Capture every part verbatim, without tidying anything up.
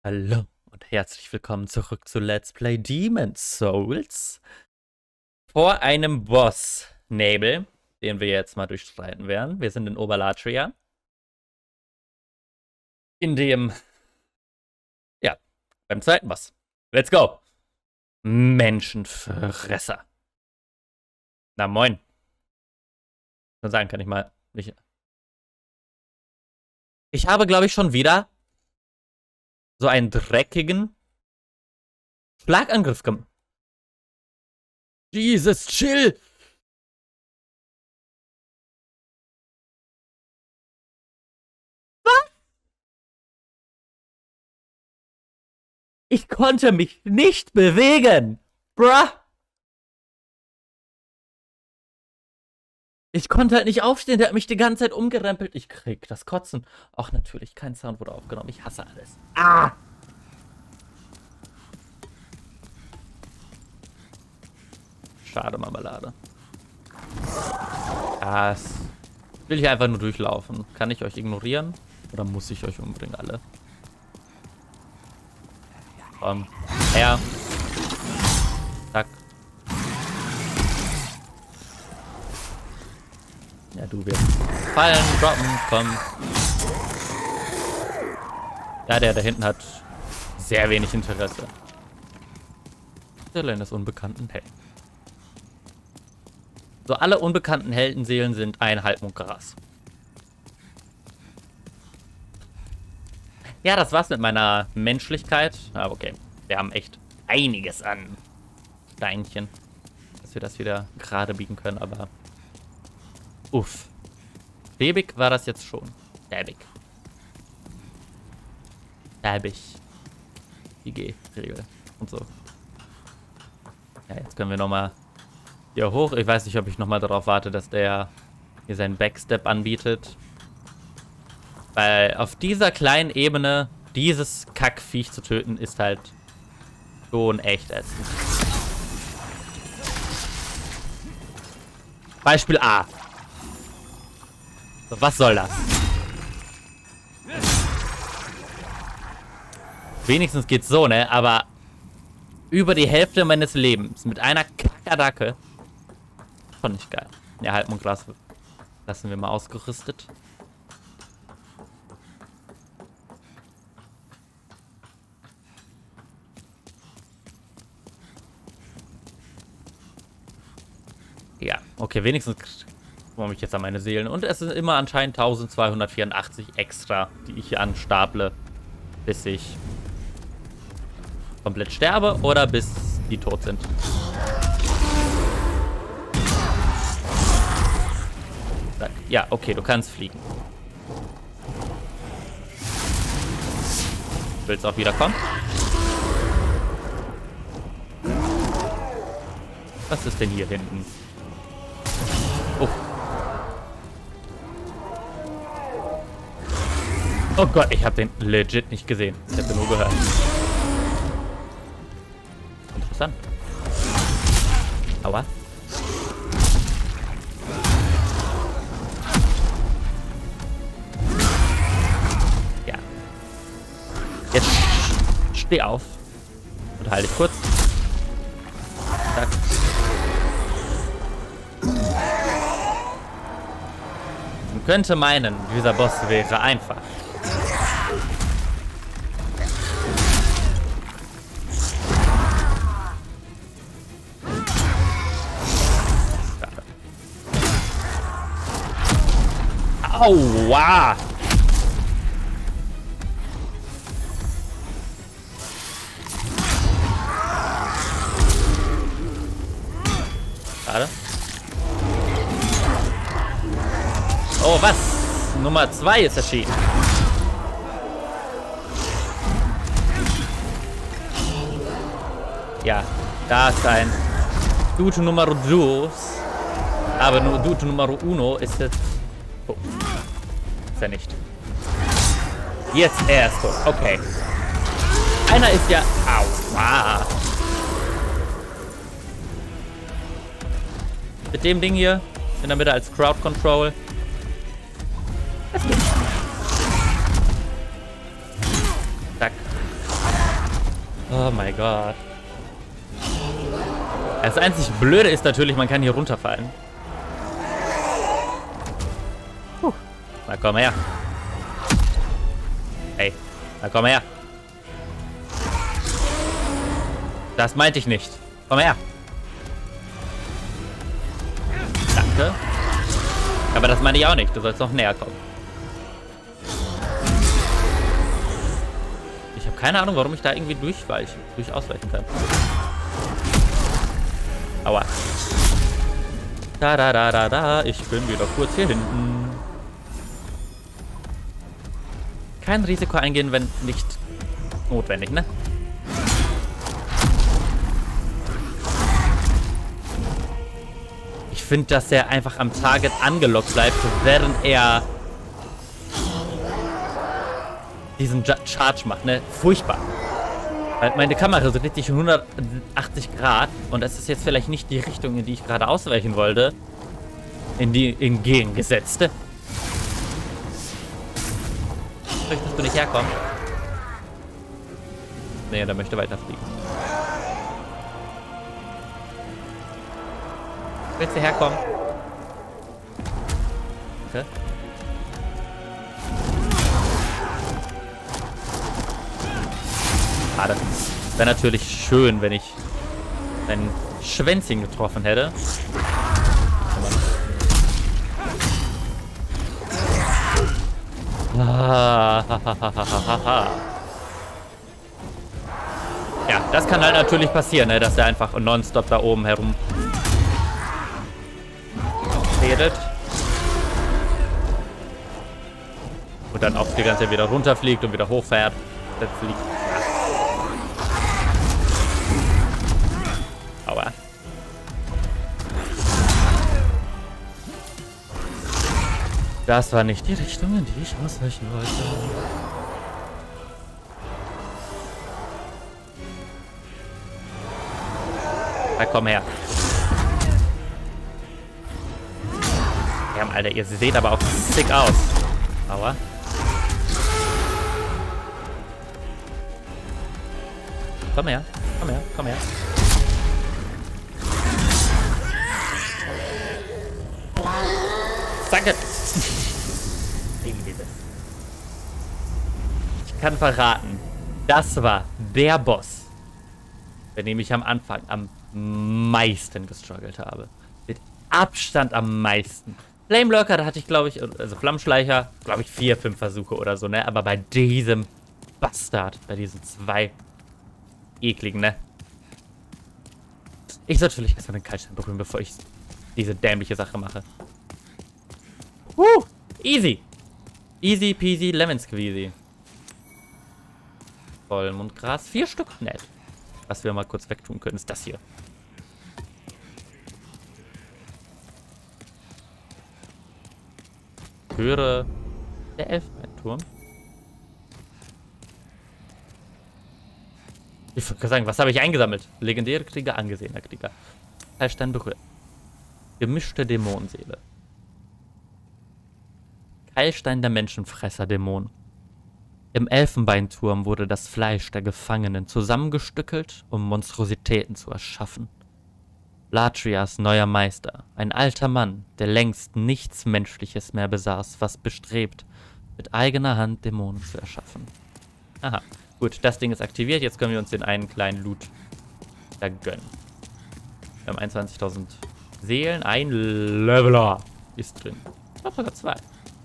Hallo und herzlich willkommen zurück zu Let's Play Demon's Souls. Vor einem Boss, Nebel, den wir jetzt mal durchstreiten werden. Wir sind in Oberlatria. In dem, ja, beim zweiten Boss. Let's go! Menschenfresser. Na moin. Dann sagen kann ich mal nicht. Ich habe, glaube ich, schon wieder so einen dreckigen Schlagangriff gemacht. Jesus, chill! Was? Ich konnte mich nicht bewegen! Bruh! Ich konnte halt nicht aufstehen, der hat mich die ganze Zeit umgerempelt. Ich krieg das Kotzen. Auch natürlich, kein Sound wurde aufgenommen. Ich hasse alles. Ah! Schade, Marmelade. Das will ich einfach nur durchlaufen. Kann ich euch ignorieren? Oder muss ich euch umbringen, alle? Komm. Her. Zack. Ja, du wirst fallen, droppen, komm. Ja, der da hinten hat sehr wenig Interesse. Stelle des unbekannten Helden. So, alle unbekannten Heldenseelen sind ein Halbmond-Gras. Ja, das war's mit meiner Menschlichkeit. Aber okay, wir haben echt einiges an Steinchen, dass wir das wieder gerade biegen können, aber uff. Bebig war das jetzt schon. Bäbig. Bäbig. I G-Regel und so. Ja, jetzt können wir nochmal hier hoch. Ich weiß nicht, ob ich nochmal darauf warte, dass der hier seinen Backstep anbietet. Weil auf dieser kleinen Ebene dieses Kackviech zu töten, ist halt schon echt ätzend. Beispiel A. So, was soll das? Wenigstens geht's so, ne? Aber über die Hälfte meines Lebens mit einer Kackadacke. Schon nicht geil. Ja, Halbmondglas lassen wir mal ausgerüstet. Ja, okay, wenigstens komme ich jetzt an meine Seelen. Und es sind immer anscheinend eintausendzweihundertvierundachtzig extra, die ich hier anstaple, bis ich komplett sterbe oder bis die tot sind. Ja, okay, du kannst fliegen. Willst auch wieder kommen? Was ist denn hier hinten? Oh. Oh Gott, ich habe den legit nicht gesehen. Ich habe nur gehört. Interessant. Aua. Ja. Jetzt steh auf. Und halte dich kurz. Zack. Man könnte meinen, dieser Boss wäre einfach. Aua! Schade. Oh, was? Nummer zwei ist erschienen. Ja, da ist ein Duto Numero dos. Aber nur Duto Numero uno ist es. Oh. Ist er nicht. Jetzt erst tot. Okay. Einer ist ja. Aua. Mit dem Ding hier in der Mitte als Crowd Control. Das geht. Zack. Oh mein Gott. Das einzig Blöde ist natürlich, man kann hier runterfallen. Puh. Na komm her. Hey, na komm her. Das meinte ich nicht. Komm her. Danke. Aber das meine ich auch nicht. Du sollst noch näher kommen. Ich habe keine Ahnung, warum ich da irgendwie durchweichen, durch ausweichen kann. Aua. Da, da, da, da, da. Ich bin wieder kurz hier hinten. Kein Risiko eingehen, wenn nicht notwendig, ne? Ich finde, dass er einfach am Target angelockt bleibt, während er diesen Charge macht, ne? Furchtbar. Weil meine Kamera so richtig hundertachtzig Grad und das ist jetzt vielleicht nicht die Richtung, in die ich gerade ausweichen wollte. In die entgegengesetzte. Möchtest du nicht herkommen? Nee, der möchte weiterfliegen. Willst du herkommen? Okay. Schade. Wäre natürlich schön, wenn ich ein Schwänzchen getroffen hätte. Ah, ja, das kann halt natürlich passieren, ne, dass er einfach nonstop da oben herum redet. Und dann auch die ganze Zeit wieder runterfliegt und wieder hochfährt. Das fliegt. Aua. Das war nicht die Richtung, in die ich ausweichen wollte. Na komm her. Ja, Alter, ihr seht aber auch sick aus. Aua. Komm her, komm her, komm her. Danke. Ich kann verraten, das war der Boss, bei dem ich am Anfang am meisten gestruggelt habe. Mit Abstand am meisten. Flamelurker, da hatte ich, glaube ich, also Flammenschleicher, glaube ich, vier, fünf Versuche oder so, ne? Aber bei diesem Bastard, bei diesen zwei ekligen, ne? Ich sollte natürlich erstmal den Kaltstein berühren, bevor ich diese dämliche Sache mache. Uh, easy. Easy peasy lemon squeezy. Vollmondgras, vier Stück, nett. Was wir mal kurz wegtun können, ist das hier. Höre der Elfenbeinturm. Ich würde sagen, was habe ich eingesammelt? Legendäre Krieger, angesehener Krieger. Heilstein berührt. Gemischte Dämonenseele. Keilstein der Menschenfresser-Dämon. Im Elfenbeinturm wurde das Fleisch der Gefangenen zusammengestückelt, um Monstrositäten zu erschaffen. Latrias neuer Meister, ein alter Mann, der längst nichts Menschliches mehr besaß, was bestrebt, mit eigener Hand Dämonen zu erschaffen. Aha, gut, das Ding ist aktiviert, jetzt können wir uns den einen kleinen Loot da gönnen. Wir haben einundzwanzigtausend Seelen, ein Leveler ist drin. Ich glaube sogar zwei.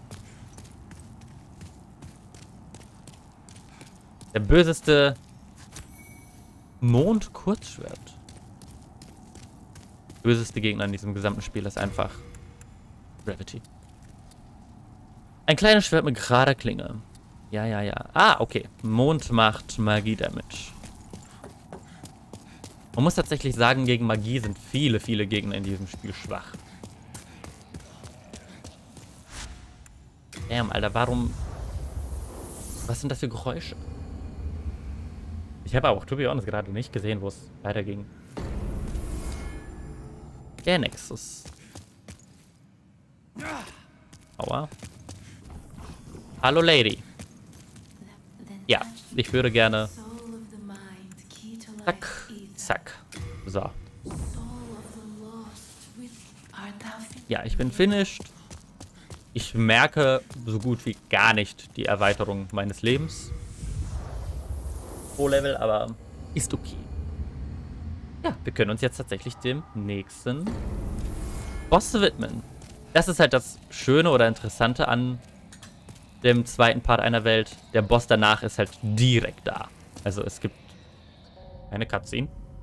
Der böseste Mond-Kurzschwert. Böseste Gegner in diesem gesamten Spiel ist einfach Gravity. Ein kleines Schwert mit gerader Klinge. Ja, ja, ja. Ah, okay. Mond macht Magie-Damage. Man muss tatsächlich sagen, gegen Magie sind viele, viele Gegner in diesem Spiel schwach. Damn, Alter, warum... Was sind das für Geräusche? Ich habe auch, to be honest, gerade nicht gesehen, wo es weiterging. Der Nexus. Aua. Hallo, Lady. Ja, ich würde gerne Zack, zack. So. Ja, ich bin finished. Ich merke so gut wie gar nicht die Erweiterung meines Lebens. Pro Level, aber ist okay. Ja, wir können uns jetzt tatsächlich dem nächsten Boss widmen. Das ist halt das Schöne oder Interessante an dem zweiten Part einer Welt. Der Boss danach ist halt direkt da. Also es gibt eine Cutscene.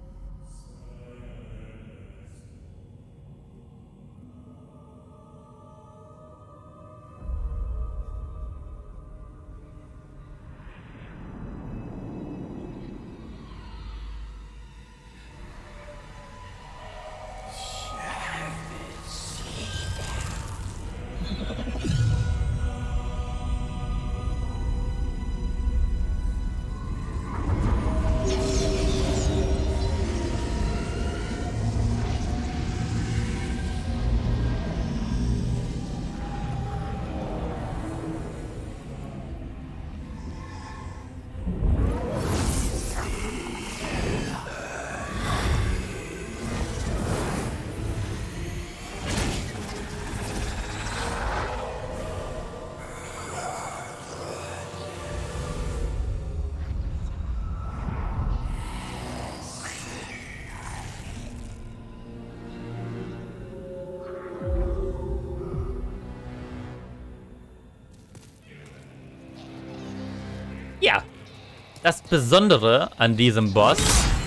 Ja, das Besondere an diesem Boss,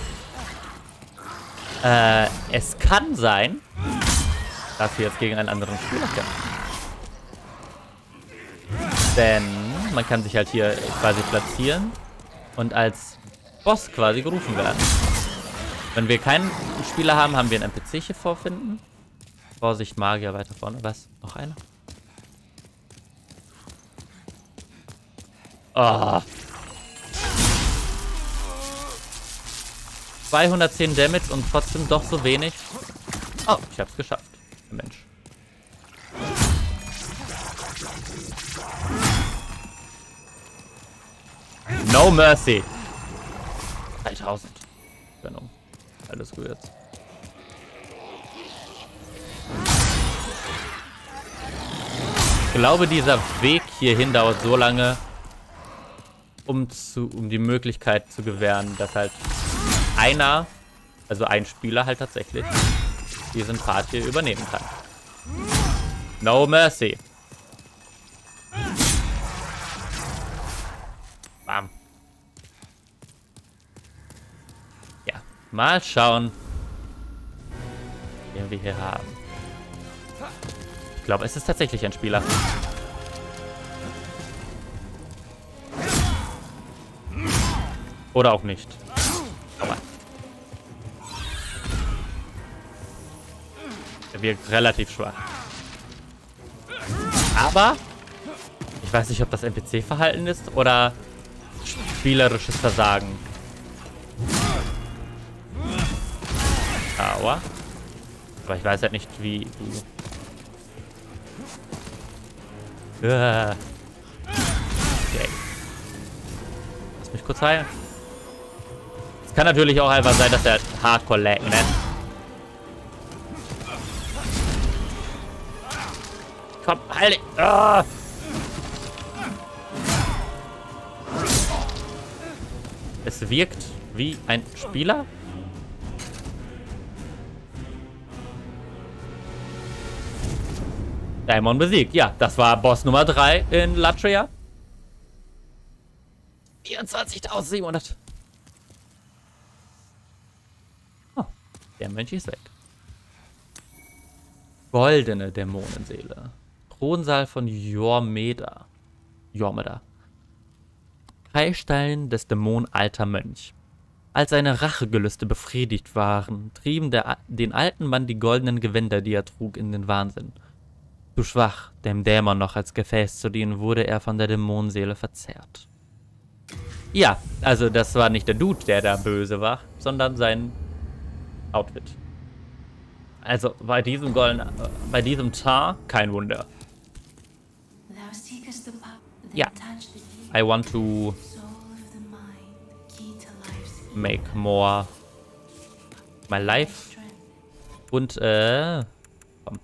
äh, es kann sein, dass wir jetzt gegen einen anderen Spieler kämpfen. Denn man kann sich halt hier quasi platzieren und als Boss quasi gerufen werden. Wenn wir keinen Spieler haben, haben wir einen N P C hier vorfinden. Vorsicht, Magier weiter vorne. Was? Noch einer? Oh. zweihundertzehn Damage und trotzdem doch so wenig. Oh, ich hab's geschafft. Mensch. No mercy. dreitausend. Genau. Alles gut jetzt. Ich glaube, dieser Weg hierhin dauert so lange, um, zu, um die Möglichkeit zu gewähren, dass halt einer, also ein Spieler halt tatsächlich diesen Part hier übernehmen kann. No mercy. Bam. Ja, mal schauen, wen wir hier haben. Ich glaube, es ist tatsächlich ein Spieler. Oder auch nicht. Aber er wirkt relativ schwach. Aber ich weiß nicht, ob das N P C-Verhalten ist oder spielerisches Versagen. Aua. Aber ich weiß halt nicht, wie du... Okay. Lass mich kurz heilen. Es kann natürlich auch einfach sein, dass er Hardcore lag, ne? Komm, heil dich! Ah! Es wirkt wie ein Spieler. Daemon besiegt. Ja, das war Boss Nummer drei in Latria. vierundzwanzigtausendsiebenhundert. Oh, der Mensch ist weg. Goldene Dämonenseele. Thronsaal von Jormeda. Jormeda. Kreisstein des Dämon alter Mönch. Als seine Rachegelüste befriedigt waren, trieben der, den alten Mann die goldenen Gewänder, die er trug, in den Wahnsinn. Zu schwach, dem Dämon noch als Gefäß zu dienen, wurde er von der Dämonenseele verzehrt. Ja, also das war nicht der Dude, der da böse war, sondern sein Outfit. Also bei diesem Golden, äh, bei diesem Tar kein Wunder. Ja, I want to make more my life. Und, äh... komm.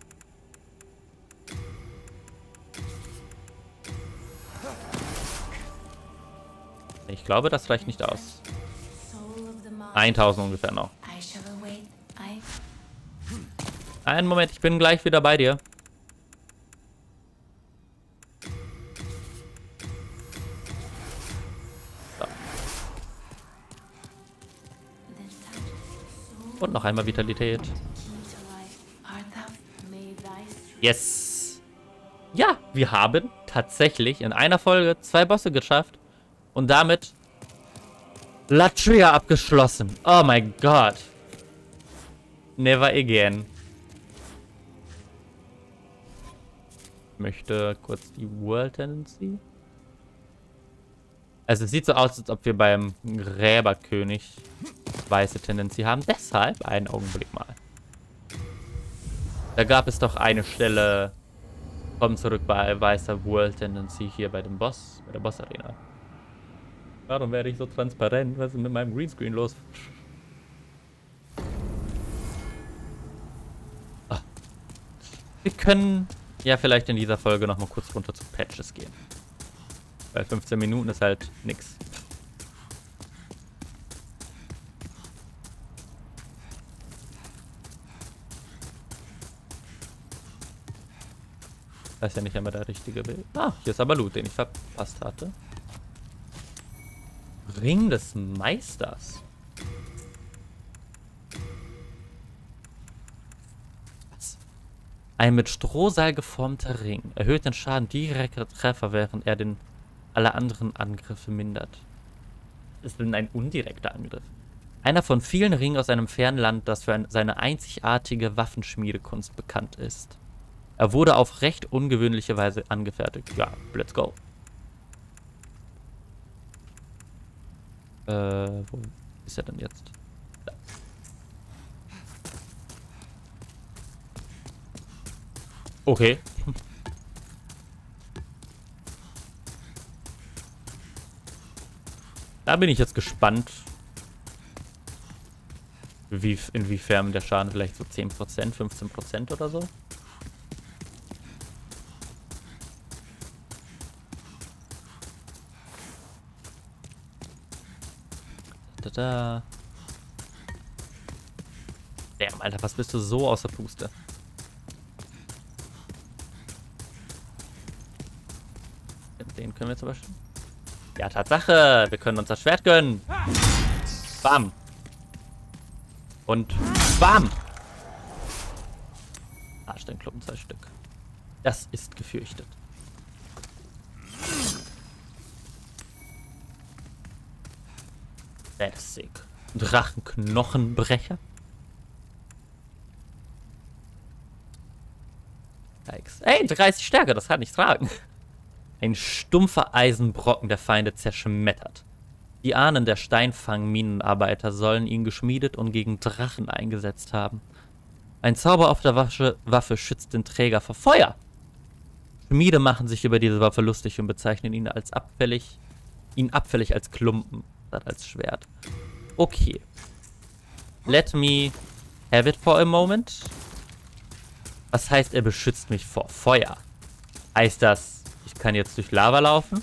Ich glaube, das reicht nicht aus. tausend ungefähr noch. Einen Moment, ich bin gleich wieder bei dir. So. Und noch einmal Vitalität. Yes. Ja, wir haben tatsächlich in einer Folge zwei Bosse geschafft und damit Latria abgeschlossen. Oh mein Gott. Never again. Ich möchte kurz die World Tendency. Also es sieht so aus, als ob wir beim Gräberkönig weiße Tendency haben. Deshalb einen Augenblick mal. Da gab es doch eine Stelle. Komm zurück bei weißer World Tendency hier bei dem Boss, bei der Boss Arena. Warum werde ich so transparent? Was ist mit meinem Greenscreen los? Ah. Wir können ja vielleicht in dieser Folge noch mal kurz runter zu Patches gehen. Weil fünfzehn Minuten ist halt nix. Das ist ja nicht einmal der richtige Bild. Ah, hier ist aber Loot, den ich verpasst hatte. Ring des Meisters. Was? Ein mit Strohseil geformter Ring. Erhöht den Schaden direkter Treffer, während er den alle anderen Angriffe mindert. Ist denn ein undirekter Angriff? Einer von vielen Ringen aus einem fernen Land, das für ein, seine einzigartige Waffenschmiedekunst bekannt ist. Er wurde auf recht ungewöhnliche Weise angefertigt. Ja, let's go. Äh, wo ist er denn jetzt? Da. Okay. Da bin ich jetzt gespannt, wie, inwiefern der Schaden vielleicht so zehn Prozent, fünfzehn Prozent oder so. Da. Damn, Alter, was bist du so aus der Puste? Den können wir zum Beispiel. Ja, Tatsache! Wir können uns das Schwert gönnen! Bam! Und bam! Arschsteinklumpen, zwei Stück. Das ist gefürchtet. Sick. Drachenknochenbrecher. Ey, dreißig Stärke, das kann ich tragen. Ein stumpfer Eisenbrocken der Feinde zerschmettert. Die Ahnen der Steinfang-Minenarbeiter sollen ihn geschmiedet und gegen Drachen eingesetzt haben. Ein Zauber auf der Waffe, Waffe schützt den Träger vor Feuer. Schmiede machen sich über diese Waffe lustig und bezeichnen ihn als abfällig, ihn abfällig als Klumpen. Als Schwert. Okay. Let me have it for a moment. Was heißt, er beschützt mich vor Feuer? Heißt das, ich kann jetzt durch Lava laufen?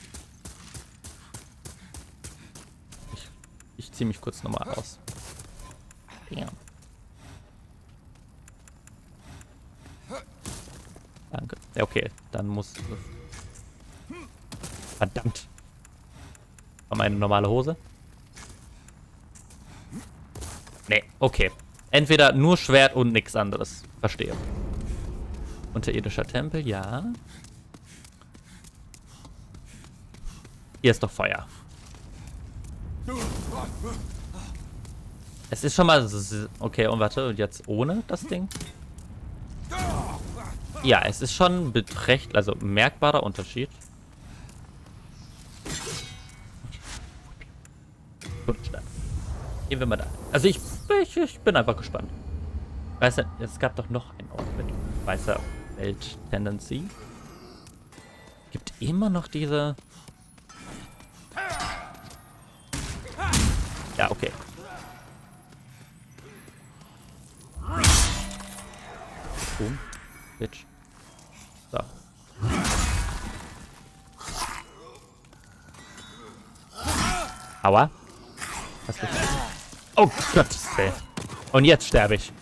Ich, ich ziehe mich kurz nochmal aus. Damn. Danke. Ja, okay. Dann muss... Verdammt. Meine normale Hose? Nee, okay. Entweder nur Schwert und nichts anderes. Verstehe. Unterirdischer Tempel, ja. Hier ist doch Feuer. Es ist schon mal... Okay, und warte, und jetzt ohne das Ding? Ja, es ist schon beträchtlich, also merkbarer Unterschied. Gehen wir mal da. Also ich, ich, ich bin einfach gespannt. Weißt du, es gab doch noch einen Ort mit weißer Welt-Tendency. Gibt immer noch diese... Ja, okay. Boom. Bitch. So. Aua. Was ist das? Oh Gott. Und jetzt sterbe ich.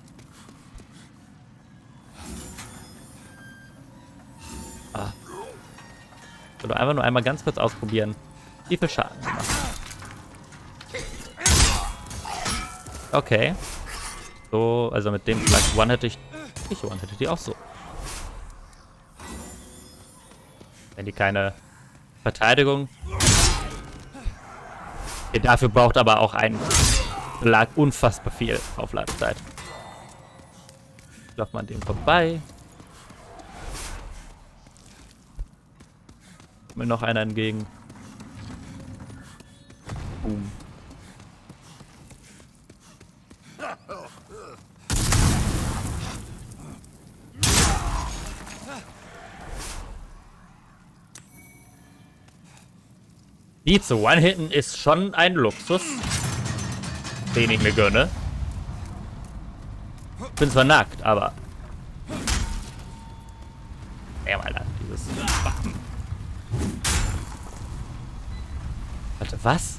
Ah. Ich will einfach nur einmal ganz kurz ausprobieren, wie viel Schaden gemacht. Okay. So, also mit dem Schlag one hätte ich. Ich one hätte die auch so. Wenn die keine Verteidigung. Okay, dafür braucht aber auch ein Schlag unfassbar viel Aufladezeit. Läuft man dem vorbei. Mir noch einer entgegen. Boom. Die zu One-Hitten ist schon ein Luxus, den ich mir gönne. Bin zwar nackt, aber... Ja, mal dann, dieses... Bam. Warte, was?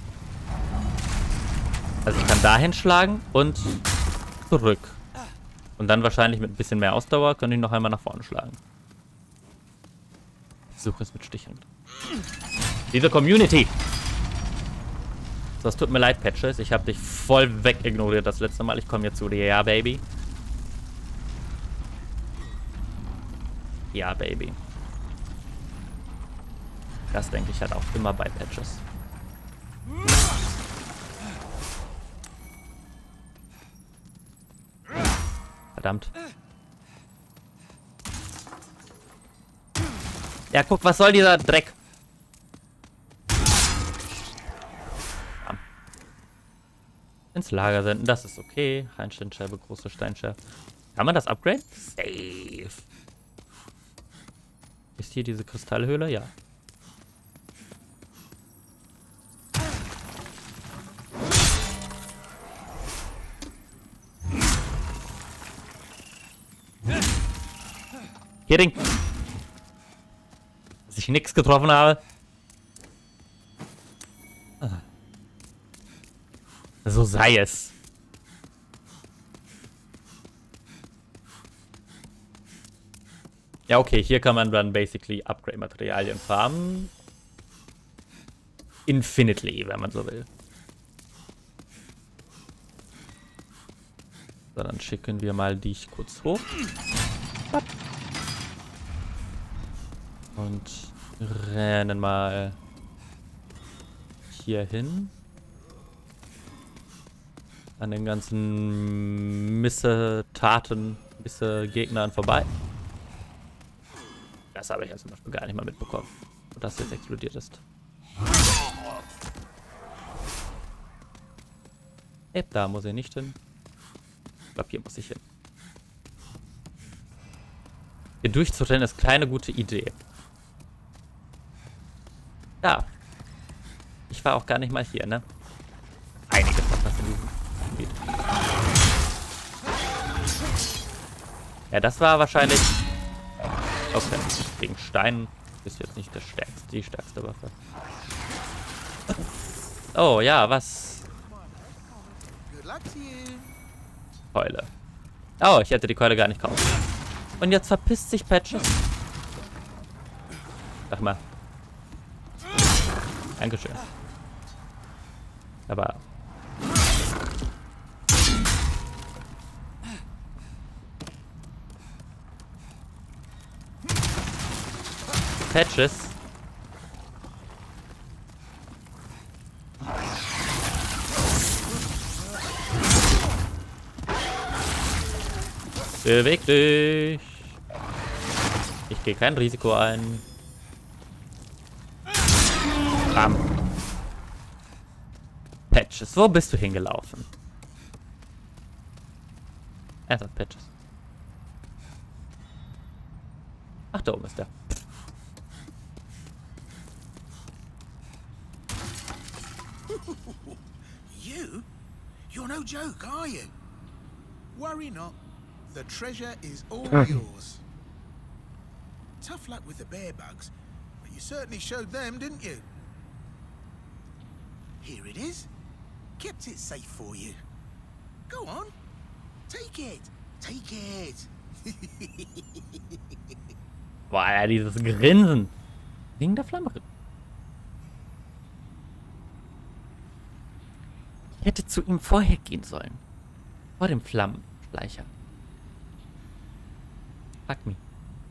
Also ich kann dahin schlagen und zurück. Und dann wahrscheinlich mit ein bisschen mehr Ausdauer könnte ich noch einmal nach vorne schlagen. Ich suche es mit Sticheln. Diese Community! So, es tut mir leid, Patches. Ich habe dich voll weg ignoriert das letzte Mal. Ich komme jetzt zu dir. Ja, Baby. Ja, Baby. Das denke ich halt auch immer bei Patches. Verdammt. Ja, guck, was soll dieser Dreck? Ins Lager senden, das ist okay. Reinsteinscheibe, große Steinscheibe. Kann man das upgraden? Safe. Ist hier diese Kristallhöhle? Ja. Kidding. Dass ich nichts getroffen habe. So sei es. Ja, okay, hier kann man dann basically Upgrade-Materialien farmen. Infinitely, wenn man so will. So, dann schicken wir mal dich kurz hoch. Und rennen mal hier hin. An den ganzen Missetaten, Misse-Gegnern vorbei. Das habe ich ja zum Beispiel gar nicht mal mitbekommen. Und das jetzt explodiert ist. Hey, da muss ich nicht hin. Ich glaube, hier muss ich hin. Hier durchzurennen ist keine gute Idee. Ja. Ich war auch gar nicht mal hier, ne? Einiges noch was in diesem Gebiet. Ja, das war wahrscheinlich... Okay, gegen Stein ist jetzt nicht das stärkste, die stärkste Waffe. Oh, ja, was? Keule. Oh, ich hätte die Keule gar nicht kaufen. Und jetzt verpisst sich Patches. Sag mal. Dankeschön. Aber... Patches. Beweg dich. Ich gehe kein Risiko ein. Bam. Patches, wo bist du hingelaufen? Ernsthaft, Patches. Ach, da oben ist der. You? You're no joke, are you? Worry not. The treasure is all yours. Tough luck with the bear bugs, but you certainly showed them, didn't you? Here it is. Kept it safe for you. Go on. Take it. Take it. Boah, ja, dieses Grinsen. Wegen der Flamme. Ich hätte zu ihm vorher gehen sollen. Vor dem Flammenschleicher. Fuck me.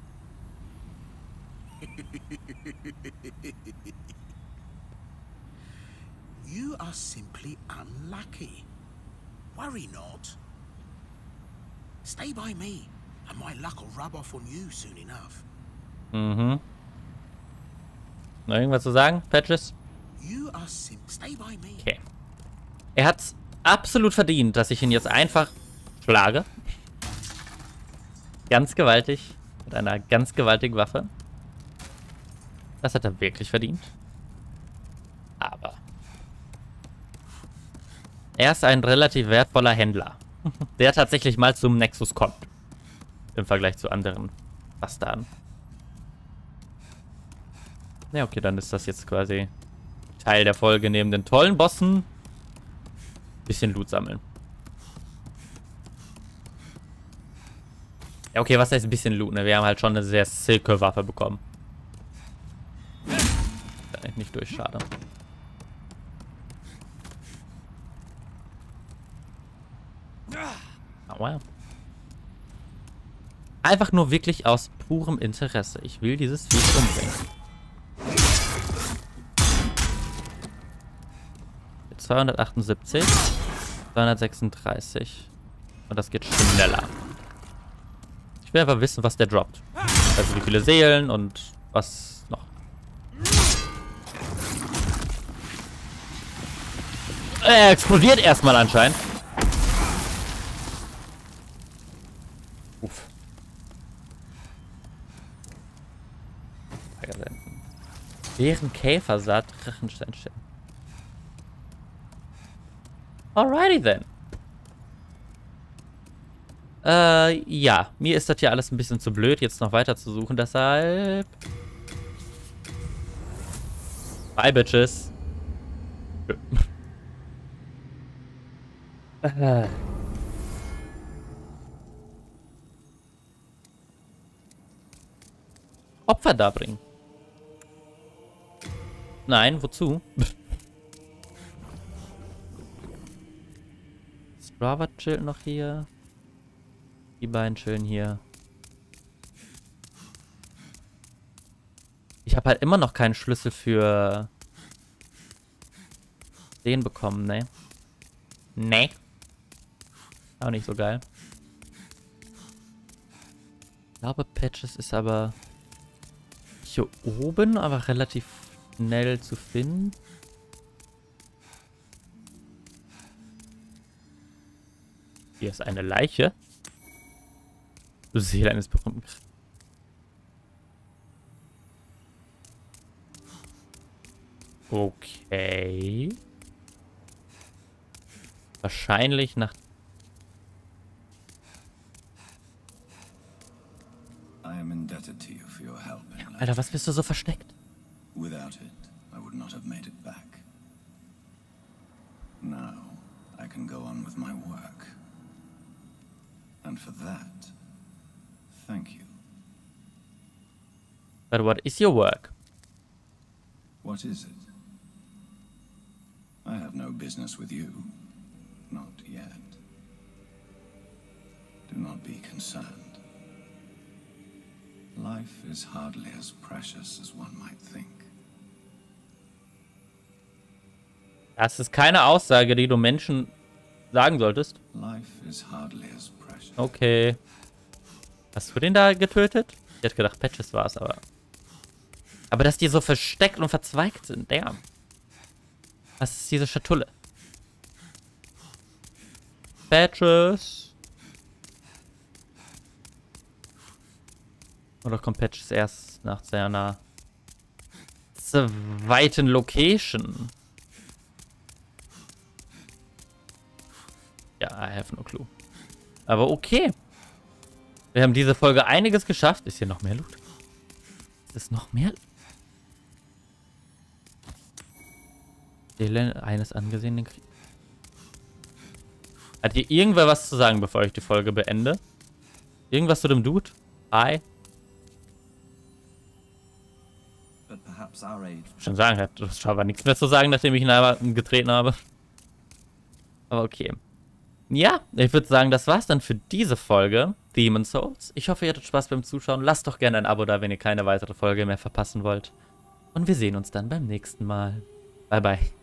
You are simply unlucky. Worry not. Stay by me, and my luck will rub off on you soon enough. Mhm. Noch irgendwas zu sagen, Patches? You are sim Stay by me. Okay. Er hat's absolut verdient, dass ich ihn jetzt einfach schlage. Ganz gewaltig. Mit einer ganz gewaltigen Waffe. Das hat er wirklich verdient. Aber er ist ein relativ wertvoller Händler, der tatsächlich mal zum Nexus kommt. Im Vergleich zu anderen Bastarden. Ja, okay, dann ist das jetzt quasi Teil der Folge. Neben den tollen Bossen bisschen Loot sammeln. Ja, okay, was heißt ein bisschen Loot, ne? Wir haben halt schon eine sehr silke Waffe bekommen. Kann ich nicht durch, schade. Aua. Einfach nur wirklich aus purem Interesse. Ich will dieses Vieh umbringen. zweihundertachtundsiebzig. zweihundertsechsunddreißig. Und das geht schneller. Ich will einfach wissen, was der droppt. Also wie viele Seelen und was noch. Er explodiert erstmal anscheinend. Uff. Deren Käfersaat Drachenstein stellen. Alrighty then. Äh, ja. Mir ist das hier alles ein bisschen zu blöd, jetzt noch weiter zu suchen, deshalb... Bye, Bitches. äh. Opfer darbringen. Nein, wozu? Strava chillt noch hier. Die beiden chillen hier. Ich habe halt immer noch keinen Schlüssel für den bekommen, ne? Ne. Auch nicht so geil. Ich glaube, Patches ist aber hier oben, aber relativ schnell zu finden. Hier ist eine Leiche. Seele eines berühmten. Okay. Wahrscheinlich nach... Alter, was bist du so versteckt? Without it, I would not have made it back. Now, I can go on with my work. And for that, thank you. But what is your work? What is it? I have no business with you. Not yet. Do not be concerned. Life is hardly as precious as one might think. Das ist keine Aussage, die du Menschen sagen solltest. Life is hardly as precious. Okay. Hast du den da getötet? Ich hätte gedacht, Patches war es, aber... Aber dass die so versteckt und verzweigt sind, damn. Was ist diese Schatulle? Patches. Oder kommt Patches erst nach seiner zweiten Location? Ja, I have no clue. Aber okay. Wir haben diese Folge einiges geschafft. Ist hier noch mehr Loot? Ist noch mehr? Seele eines angesehenen Kriegs. Hat hier irgendwer was zu sagen, bevor ich die Folge beende? Irgendwas zu dem Dude? Hi? Schon sagen, hat das aber nichts mehr zu sagen, nachdem ich ihn einmal getreten habe. Aber okay. Ja, ich würde sagen, das war's dann für diese Folge Demon's Souls. Ich hoffe, ihr hattet Spaß beim Zuschauen. Lasst doch gerne ein Abo da, wenn ihr keine weitere Folge mehr verpassen wollt. Und wir sehen uns dann beim nächsten Mal. Bye, bye.